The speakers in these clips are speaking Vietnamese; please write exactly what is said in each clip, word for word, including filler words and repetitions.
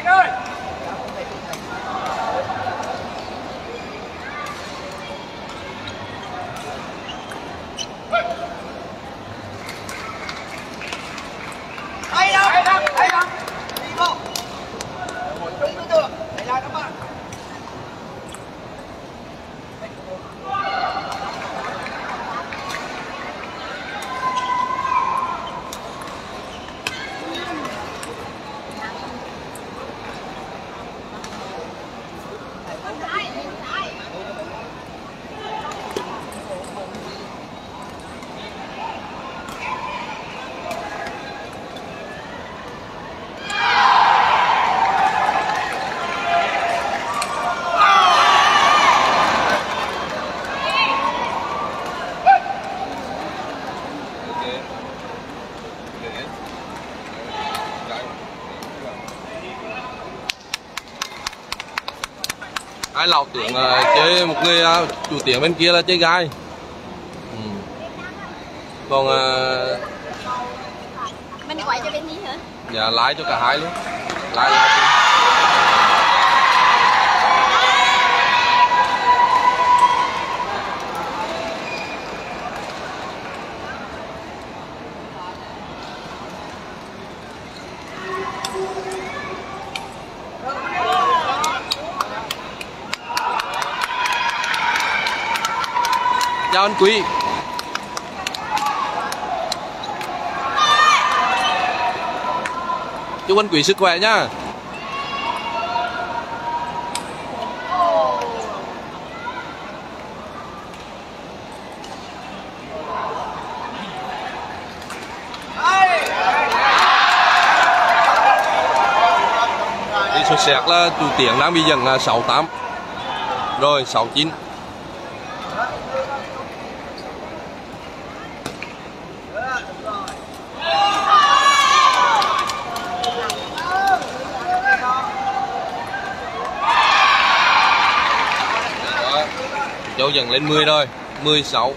Ai lão tướng uh, chơi một người uh, chủ tiếng bên kia là chơi gai. Ừ. Còn uh, mình đi quay cho bên đi hả? Dạ lái cho cả hai luôn. Lái lái. Chào anh Quý. Chúc anh Quý sức khỏe nhá. Đi số sẹt là chủ tiếng đang bị dẫn sáu tám. Rồi sáu chín. Châu dần lên mười rồi, mười sáu.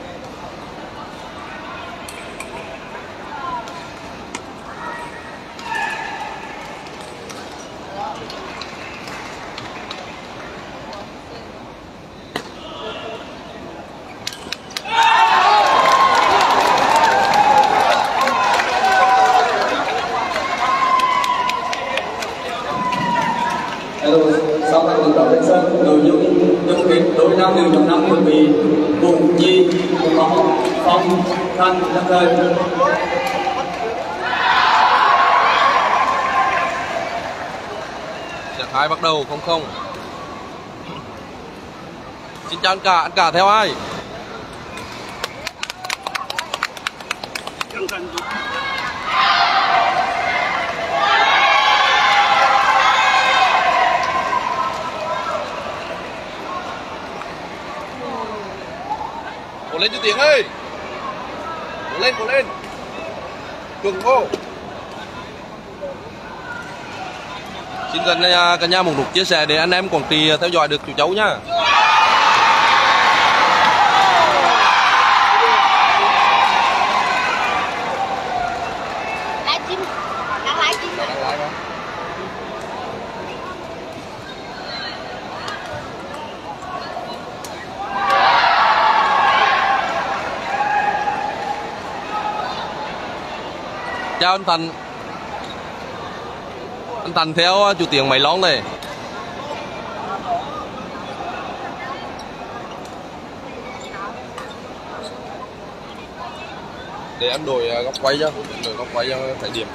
Hello, sau khi được đón lên sân, nội dung chung kết đôi nam nữ trong năm chuẩn bị Vũ Nhi, Phong, Phong, Thanh, Lâm Thời. Trận hai bắt đầu không không. Xin chào anh cả, anh cả theo ai? Cố lên chú Tiếng ơi. Cố lên, cố lên. Cường vô. Xin gần cả nhà một lượt chia sẻ để anh em Quảng Trị theo dõi được chú cháu nhá. Lái chim. Đang lái chim. Đang lái không? Chào anh Thành. Anh Thành theo chủ tiếng máy lón này. Để em đổi góc quay cho, đổi góc quay cho phải điểm.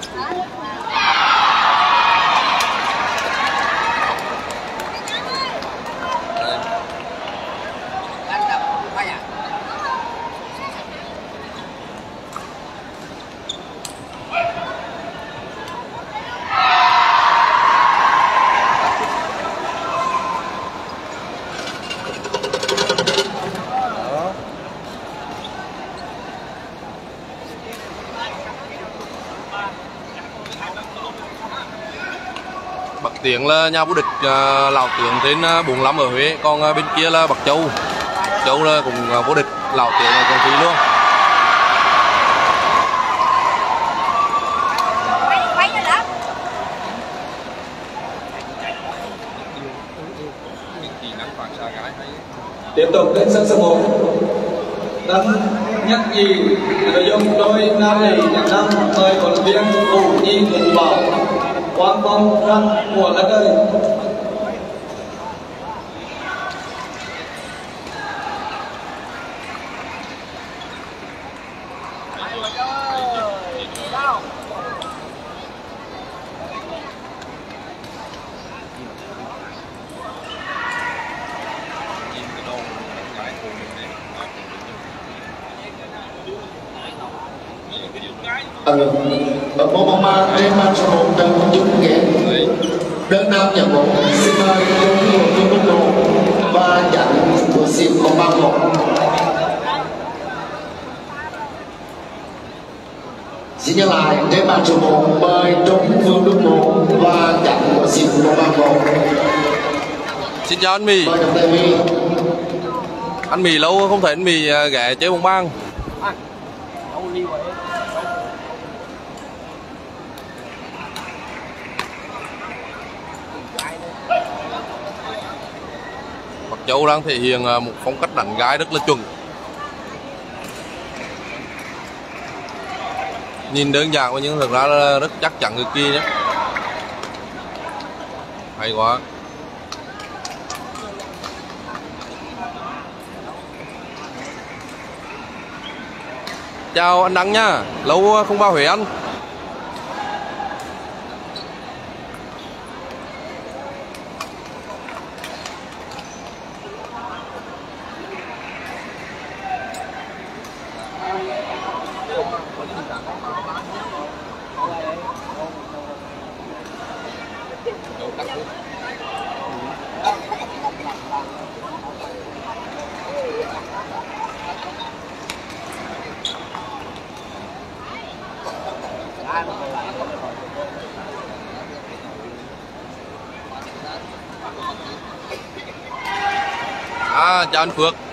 Bạc Tiến là nhà vô địch uh, Lào Tướng trên uh, bốn mươi lăm ở Huế, còn uh, bên kia là Bạc Châu. Châu là cũng uh, vô địch Lào Tướng ở Quảng Trị luôn. Tiếp tục lên sân số một. Tấn Nhất Nhì, nội dung đôi nam nữ nhạc năm, mời huấn luyện viên Vũ Nhi Vũ Bảo quan tâm răng của đất ơi. Ở ở môn bóng ba trên ban số một Trần Văn Dũng ghé đơn nam nhận một xin mời Trung Hiệu Trung Quốc Lộ và nhận của xin bóng ba một. Xin nhắc lại trên ban số một mời Trung Phương Đức Lộ và nhận của xin bóng ba một. Xin chào anh Mì. Anh Mì lâu không thấy anh Mì ghé chơi bóng bang. Bắc Châu đang thể hiện một phong cách đánh gái rất là chuẩn. Nhìn đơn giản nhưng thực ra là rất chắc chắn cực kỳ nhé. Hay quá. Chào anh Đăng nha, lâu không vào Huế anh. À, chào anh Phước.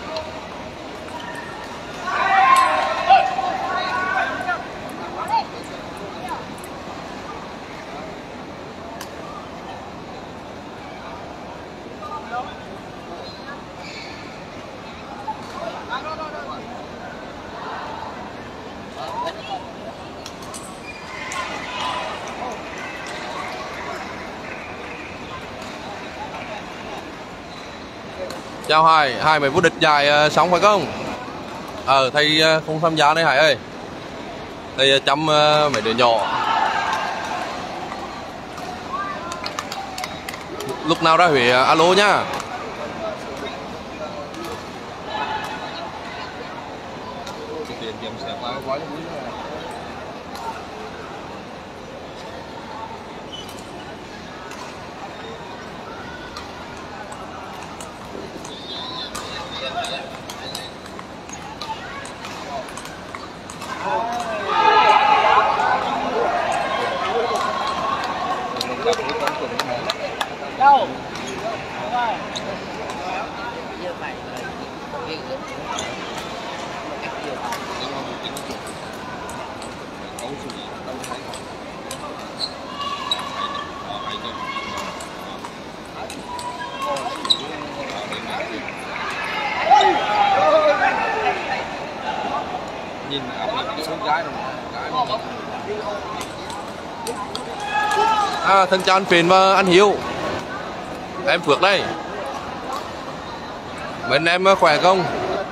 Chào Hải, Hải mấy vô địch giải uh, xong phải không? Ờ, thầy uh, không tham gia đây Hải ơi. Thầy uh, chăm uh, mấy đứa nhỏ. Lúc nào ra Huế uh, alo nhá. Đâu? Nhìn gái à, thân chào anh Phiền và anh Hiếu. Em Phước đây. Bên em khỏe không?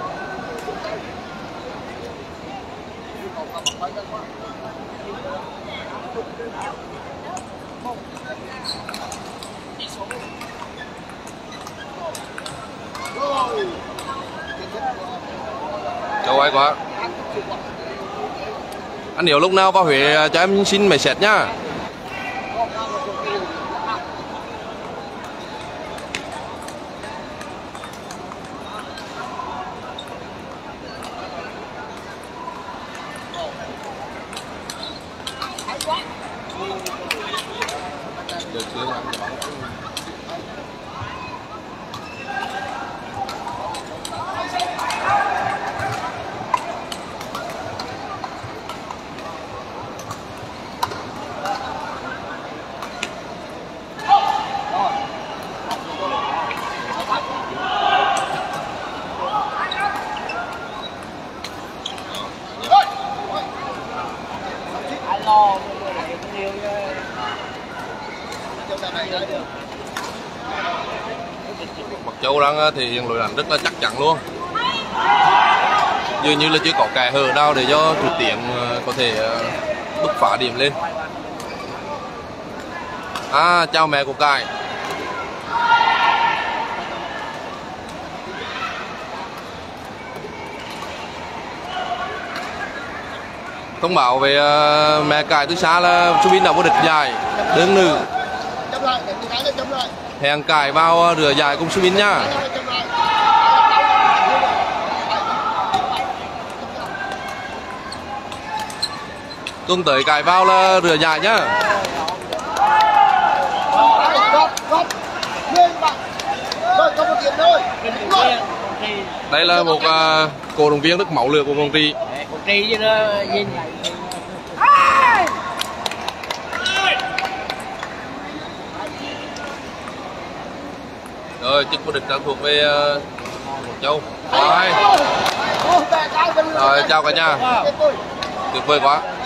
Châu ai quá. Anh Hiếu lúc nào vào Huế cho em xin mấy set nhá. Được chưa? Bạc Châu đang thể hiện lối đánh rất là chắc chắn luôn, dường như là chưa có kẻ hở nào để cho Trúc Tiến có thể bứt phá điểm lên. À, chào mẹ của Cải. Thông báo về uh, mẹ Cải từ xa là Subin đã vô địch giải đơn nữ. Hẹn Cải vào rửa giải cùng Subin nha. Tuần tới Cải vào là rửa giải nhá. Đây là một uh, cổ động viên rất máu lửa của Quảng Trị. Quảng Trị chứ nó nhìn rồi chức vô địch đang thuộc về uh, Bạc Châu. Rồi. Rồi chào cả nhà. Tuyệt vời quá.